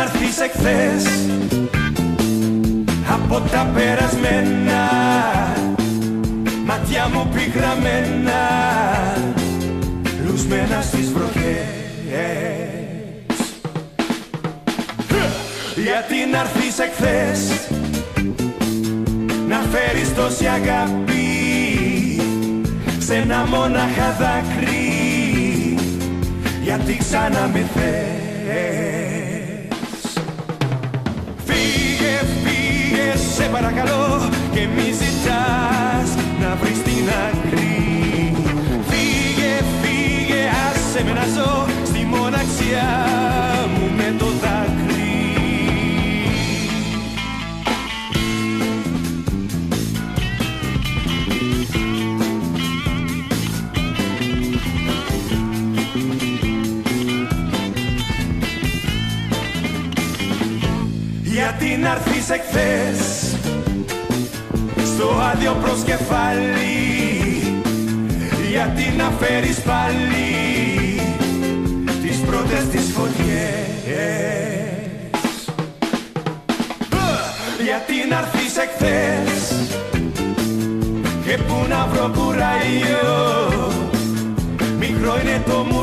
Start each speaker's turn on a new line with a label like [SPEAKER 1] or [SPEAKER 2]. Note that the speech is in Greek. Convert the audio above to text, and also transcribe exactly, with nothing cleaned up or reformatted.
[SPEAKER 1] να'ρθεις εχθές από τα περασμένα, μάτια μου πικραμένα, λουσμένα στις βροχές. Γιατί να'ρθεις εχθές να φέρεις τόση αγάπη σε ένα μόναχα δάκρυ, γιατί ξανά με θες. Φύγε, φύγε, σε παρακαλώ, και μη ζητάς να βρεις την άκρη. Φύγε, φύγε, άσε με να ζω στη μοναξιά μου με το δάκρυ. Γιατί να'ρθεις εχθές στο άδειο προσκεφάλι, γιατί να φέρεις πάλι τις πρώτες τις φωτιές. Γιατί να'ρθεις εχθές και πού να βρω κουράγιο, μικρό είναι το μου